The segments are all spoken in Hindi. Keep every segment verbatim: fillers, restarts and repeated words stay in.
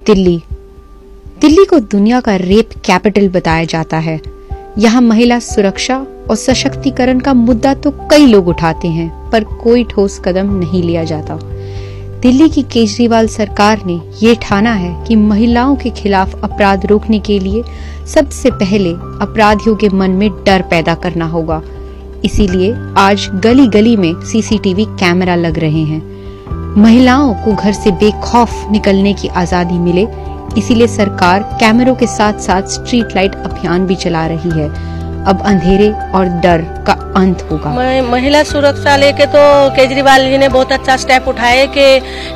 दिल्ली दिल्ली को दुनिया का रेप कैपिटल बताया जाता है। यहाँ महिला सुरक्षा और सशक्तिकरण का मुद्दा तो कई लोग उठाते हैं, पर कोई ठोस कदम नहीं लिया जाता। दिल्ली की केजरीवाल सरकार ने ये ठाना है कि महिलाओं के खिलाफ अपराध रोकने के लिए सबसे पहले अपराधियों के मन में डर पैदा करना होगा। इसीलिए आज गली गली में सीसीटीवी कैमरा लग रहे हैं। महिलाओं को घर से बेखौफ निकलने की आजादी मिले, इसीलिए सरकार कैमरों के साथ साथ स्ट्रीट लाइट अभियान भी चला रही है। अब अंधेरे और डर का अंत होगा। महिला सुरक्षा लेके तो केजरीवाल जी ने बहुत अच्छा स्टेप उठाए कि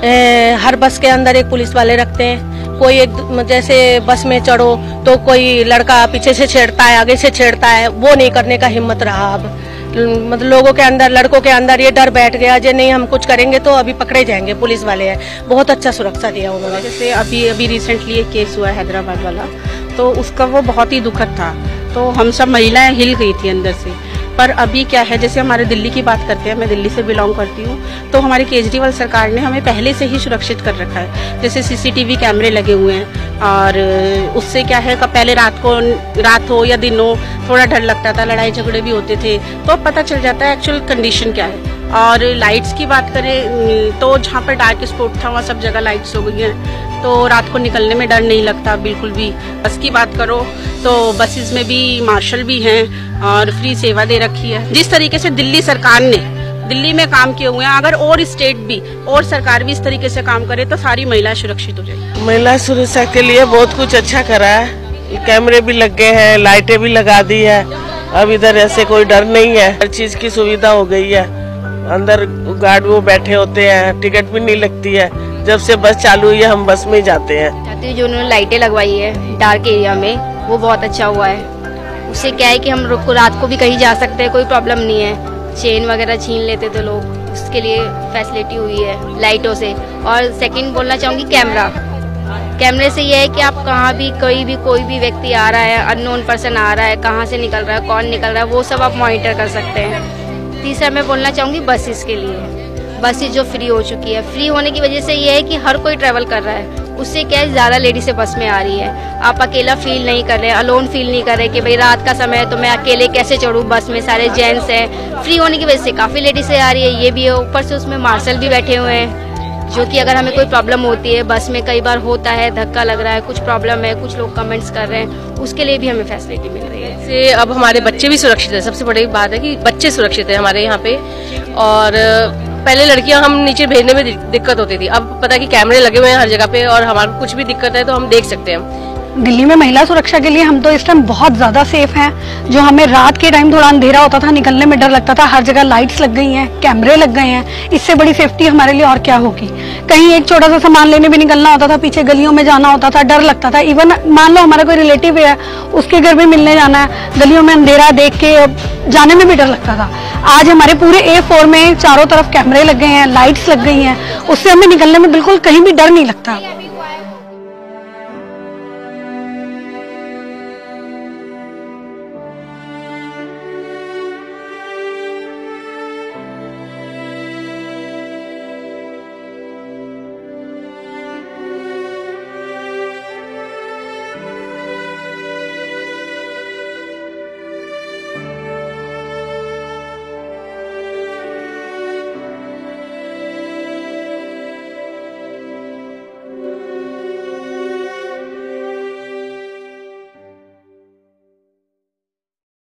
हर बस के अंदर एक पुलिस वाले रखते हैं। कोई एक जैसे बस में चढ़ो तो कोई लड़का पीछे से छेड़ता है, आगे से छेड़ता है, वो नहीं करने का हिम्मत रहा। अब मतलब लोगों के अंदर, लड़कों के अंदर ये डर बैठ गया, जे नहीं हम कुछ करेंगे तो अभी पकड़े जाएंगे, पुलिस वाले हैं। बहुत अच्छा सुरक्षा दिया उन्होंने। जैसे अभी अभी रिसेंटली एक केस हुआ है हैदराबाद वाला, तो उसका वो बहुत ही दुखद था। तो हम सब महिलाएं हिल गई थी अंदर से। पर अभी क्या है, जैसे हमारे दिल्ली की बात करते हैं, मैं दिल्ली से बिलोंग करती हूँ, तो हमारी केजरीवाल सरकार ने हमें पहले से ही सुरक्षित कर रखा है। जैसे सीसीटीवी कैमरे लगे हुए हैं, और उससे क्या है, पहले रात को रात हो या दिन हो थोड़ा डर लगता था, लड़ाई झगड़े भी होते थे, तो अब पता चल जाता है एक्चुअल कंडीशन क्या है। और लाइट्स की बात करें तो जहाँ पर डार्क स्पॉट था वहाँ सब जगह लाइट्स हो गई हैं, तो रात को निकलने में डर नहीं लगता बिल्कुल भी। बस की बात करो तो बसेस में भी मार्शल भी हैं और फ्री सेवा दे रखी है। जिस तरीके से दिल्ली सरकार ने दिल्ली में काम किए हुए हैं, अगर और स्टेट भी और सरकार भी इस तरीके से काम करे तो सारी महिलाएं सुरक्षित हो जाएगी। महिला सुरक्षा के लिए बहुत कुछ अच्छा करा है। कैमरे भी लग गए हैं, लाइटें भी लगा दी है। अब इधर ऐसे कोई डर नहीं है, हर चीज की सुविधा हो गई है। अंदर गार्ड वो बैठे होते हैं, टिकट भी नहीं लगती है। जब से बस चालू हुई है हम बस में ही जाते हैं। जो उन्होंने लाइटें लगवाई है डार्क एरिया में, वो बहुत अच्छा हुआ है। उससे क्या है कि हम रात को भी कहीं जा सकते हैं, कोई प्रॉब्लम नहीं है। चेन वगैरह छीन लेते थे लोग, उसके लिए फैसिलिटी हुई है लाइटों से। और सेकंड बोलना चाहूँगी कैमरा कैमरे से ये है कि आप कहाँ भी कोई भी कोई भी व्यक्ति आ रहा है, अननोन पर्सन आ रहा है, कहाँ से निकल रहा है, कौन निकल रहा है, वो सब आप मॉनिटर कर सकते हैं। तीसरा मैं बोलना चाहूँगी बसेस के लिए, बसेस जो फ्री हो चुकी है। फ्री होने की वजह से ये है कि हर कोई ट्रैवल कर रहा है, उससे क्या है ज़्यादा लेडीज़ बस में आ रही है। आप अकेला फील नहीं कर रहे, अलोन फील नहीं कर रहे कि भाई रात का समय है तो मैं अकेले कैसे चढ़ूँ, बस में सारे जेंट्स हैं। फ्री होने की वजह से काफ़ी लेडीज़ आ रही है, ये भी है। ऊपर से उसमें मार्शल भी बैठे हुए हैं, जो कि अगर हमें कोई प्रॉब्लम होती है, बस में कई बार होता है धक्का लग रहा है, कुछ प्रॉब्लम है, कुछ लोग कमेंट्स कर रहे हैं, उसके लिए भी हमें फैसिलिटी मिल रही है। से अब हमारे बच्चे भी सुरक्षित है। सबसे बड़ी बात है कि बच्चे सुरक्षित है हमारे यहाँ पे। और पहले लड़कियां हम नीचे भेजने में दिक्कत होती थी, अब पता है कि कैमरे लगे हुए हैं हर जगह पे, और हमारे कुछ भी दिक्कत है तो हम देख सकते हैं। दिल्ली में महिला सुरक्षा के लिए हम तो इस टाइम बहुत ज्यादा सेफ हैं। जो हमें रात के टाइम थोड़ा अंधेरा होता था, निकलने में डर लगता था, हर जगह लाइट्स लग गई हैं, कैमरे लग गए हैं। इससे बड़ी सेफ्टी हमारे लिए और क्या होगी। कहीं एक छोटा सा सामान लेने भी निकलना होता था, पीछे गलियों में जाना होता था, डर लगता था। इवन मान लो हमारा कोई रिलेटिव है, उसके घर भी मिलने जाना है, गलियों में अंधेरा देख के जाने में भी डर लगता था। आज हमारे पूरे ए फोर में चारों तरफ कैमरे लग गए हैं, लाइट्स लग गई हैं, उससे हमें निकलने में बिल्कुल कहीं भी डर नहीं लगता।